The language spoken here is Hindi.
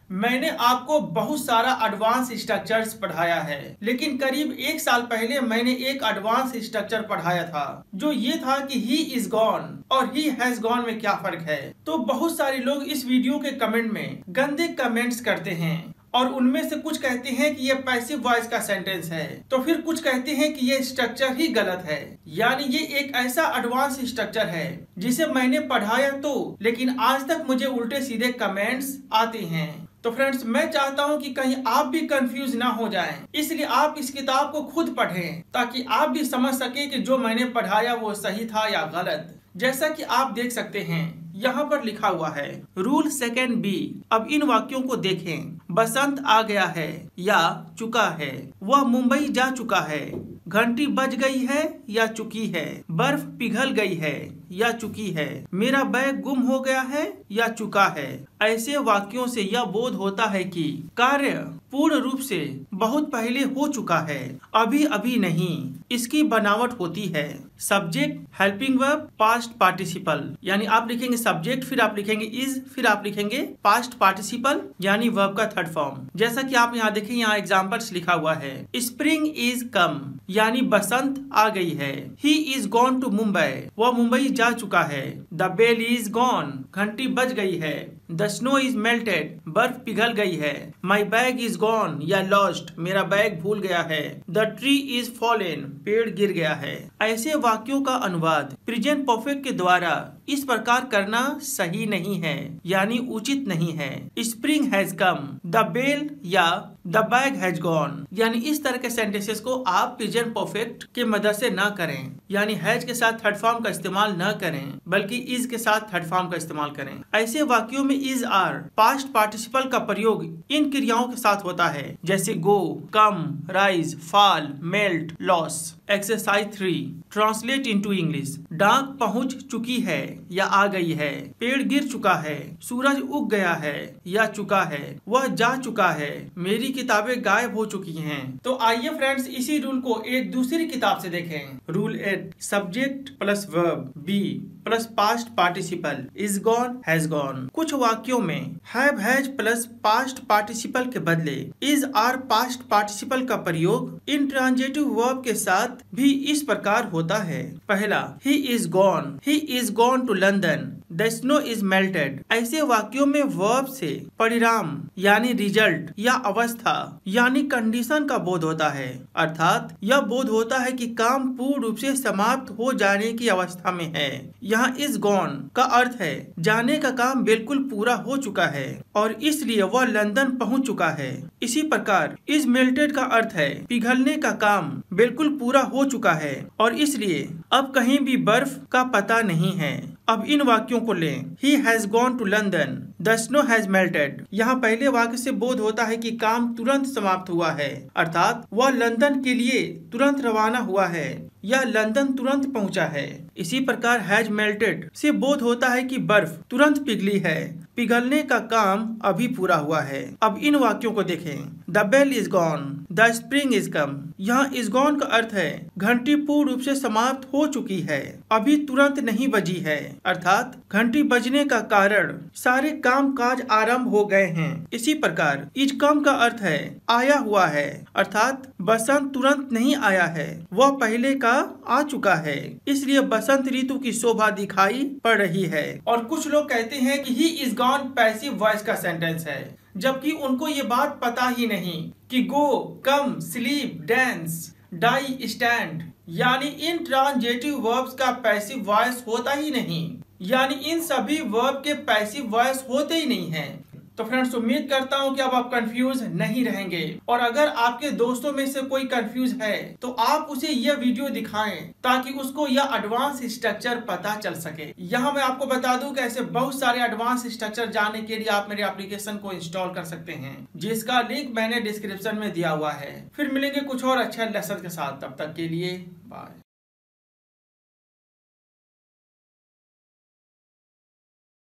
मैंने आपको बहुत सारा एडवांस स्ट्रक्चर्स पढ़ाया है, लेकिन करीब 1 साल पहले मैंने एक एडवांस स्ट्रक्चर पढ़ाया था जो ये था कि ही इज गॉन और ही हैज गॉन में क्या फर्क है। तो बहुत सारे लोग इस वीडियो के कमेंट में गंदे कमेंट्स करते हैं और उनमें से कुछ कहते हैं कि ये पैसिव वॉइस का सेंटेंस है, तो फिर कुछ कहते हैं कि ये स्ट्रक्चर ही गलत है। यानी ये एक ऐसा एडवांस स्ट्रक्चर है जिसे मैंने पढ़ाया तो, लेकिन आज तक मुझे उल्टे सीधे कमेंट्स आते हैं। तो फ्रेंड्स, मैं चाहता हूं कि कहीं आप भी कंफ्यूज ना हो जाएं, इसलिए आप इस किताब को खुद पढ़ें ताकि आप भी समझ सके कि जो मैंने पढ़ाया वो सही था या गलत। जैसा कि आप देख सकते हैं यहाँ पर लिखा हुआ है रूल सेकंड बी। अब इन वाक्यों को देखें। बसंत आ गया है या चुका है, वह मुंबई जा चुका है, घंटी बज गई है या चुकी है, बर्फ पिघल गई है या चुकी है, मेरा बैग गुम हो गया है या चुका है। ऐसे वाक्यों से यह बोध होता है कि कार्य पूर्ण रूप से बहुत पहले हो चुका है, अभी अभी नहीं। इसकी बनावट होती है subject, helping verb, past participle. यानी आप लिखेंगे सब्जेक्ट, फिर आप लिखेंगे इज, फिर आप लिखेंगे पास्ट पार्टिसिपल यानी वर्ब का थर्ड फॉर्म। जैसा कि आप यहाँ देखें, यहाँ एग्जाम्पल्स लिखा हुआ है स्प्रिंग इज कम यानी बसंत आ गई है। He is gone to Mumbai, वह मुंबई जा चुका है। द बेल इज गॉन, घंटी बज गई है। द स्नो इज मेल्टेड, बर्फ पिघल गई है। माई बैग इज गॉन या लॉस्ट, मेरा बैग भूल गया है। द ट्री इज फॉलन, पेड़ गिर गया है। ऐसे वाक्यों का अनुवाद प्रेजेंट परफेक्ट के द्वारा इस प्रकार करना सही नहीं है, यानी उचित नहीं है। Spring has come, the bell या द बैग हैज गॉन, यानी इस तरह के सेंटेंसेस को आप प्रेजेंट परफेक्ट के मदद से न करें। यानी हैज के साथ थर्ड फॉर्म का इस्तेमाल न करें, बल्कि इज के साथ थर्ड फॉर्म का इस्तेमाल करें। ऐसे वाक्यों में इज आर पास्ट पार्टिसिपल का प्रयोग इन क्रियाओं के साथ होता है, जैसे go, come, rise, fall, melt, loss. Exercise 3 translate into English. डाक पहुंच चुकी है या आ गई है, पेड़ गिर चुका है, सूरज उग गया है या चुका है, वह जा चुका है, मेरी किताबें गायब हो चुकी हैं। तो आइए फ्रेंड्स, इसी रूल को एक दूसरी किताब से देखें। Rule 8 subject plus verb be plus past participle is gone has gone. कुछ वाक्यों में have has plus past participle के बदले इज आर पास्ट पार्टिसिपल का प्रयोग इंट्रांजिटिव वर्ब के साथ भी इस प्रकार होता है। पहला, he is gone to London, the snow is melted. ऐसे वाक्यों में वर्ब से परिणाम यानी रिजल्ट या अवस्था यानी कंडीशन का बोध होता है, अर्थात यह बोध होता है कि काम पूर्ण रूप से समाप्त हो जाने की अवस्था में है। यहाँ इज गॉन का अर्थ है जाने का काम बिल्कुल पूरा हो चुका है और इसलिए वह लंदन पहुँच चुका है। इसी प्रकार इज मेल्टेड का अर्थ है पिघलने का काम बिल्कुल पूरा हो चुका है और इसलिए अब कहीं भी बर्फ का पता नहीं है। अब इन वाक्यों को लें। He has gone to London, the snow has melted। यहाँ पहले वाक्य से बोध होता है कि काम तुरंत समाप्त हुआ है, अर्थात वह लंदन के लिए तुरंत रवाना हुआ है या लंदन तुरंत पहुंचा है। इसी प्रकार हैज मेल्टेड से बोध होता है कि बर्फ तुरंत पिघली है, पिघलने का काम अभी पूरा हुआ है। अब इन वाक्यों को देखें। The bell is gone, the spring is come. यहाँ इज गॉन का अर्थ है घंटी पूर्ण रूप से समाप्त हो चुकी है, अभी तुरंत नहीं बजी है, अर्थात घंटी बजने का कारण सारे काम काज आरंभ हो गए हैं। इसी प्रकार इज कम का अर्थ है आया हुआ है, अर्थात बसंत तुरंत नहीं आया है, वह पहले का आ चुका है, इसलिए बसंत ऋतु की शोभा दिखाई पड़ रही है। और कुछ लोग कहते हैं कि he is gone passive voice का सेंटेंस है, जबकि उनको ये बात पता ही नहीं कि go, come, sleep, dance, die, stand यानी इन ट्रांजिटिव वर्ब्स का पैसिव वॉइस होता ही नहीं, यानी इन सभी वर्ब के पैसिव वॉइस होते ही नहीं है। तो फ्रेंड्स, उम्मीद करता हूं कि अब आप कंफ्यूज नहीं रहेंगे और अगर आपके दोस्तों में से कोई कंफ्यूज है तो आप उसे यह वीडियो दिखाएं ताकि उसको यह एडवांस स्ट्रक्चर पता चल सके। यहाँ मैं आपको बता दूं कि ऐसे बहुत सारे एडवांस स्ट्रक्चर जानने के लिए आप मेरे एप्लीकेशन को इंस्टॉल कर सकते हैं, जिसका लिंक मैंने डिस्क्रिप्शन में दिया हुआ है। फिर मिलेंगे कुछ और अच्छे लेसन के साथ, तब तक के लिए बाय।